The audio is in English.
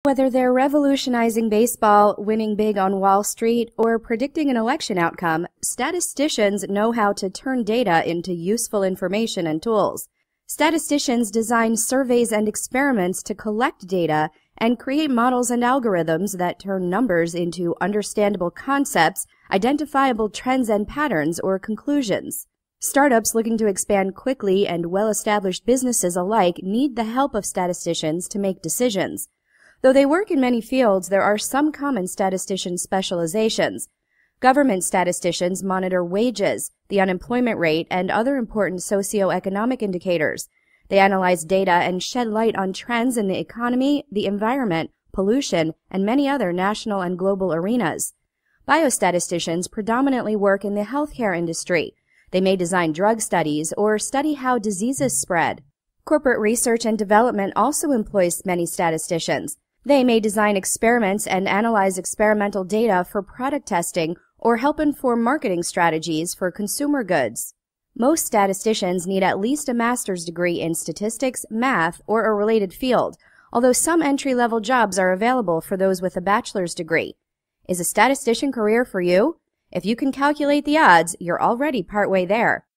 Whether they're revolutionizing baseball, winning big on Wall Street, or predicting an election outcome, statisticians know how to turn data into useful information and tools. Statisticians design surveys and experiments to collect data and create models and algorithms that turn numbers into understandable concepts, identifiable trends and patterns, or conclusions. Startups looking to expand quickly and well-established businesses alike need the help of statisticians to make decisions. Though they work in many fields, there are some common statistician specializations. Government statisticians monitor wages, the unemployment rate, and other important socioeconomic indicators. They analyze data and shed light on trends in the economy, the environment, pollution, and many other national and global arenas. Biostatisticians predominantly work in the healthcare industry. They may design drug studies or study how diseases spread. Corporate research and development also employs many statisticians. They may design experiments and analyze experimental data for product testing or help inform marketing strategies for consumer goods. Most statisticians need at least a master's degree in statistics, math, or a related field, although some entry-level jobs are available for those with a bachelor's degree. Is a statistician career for you? If you can calculate the odds, you're already partway there.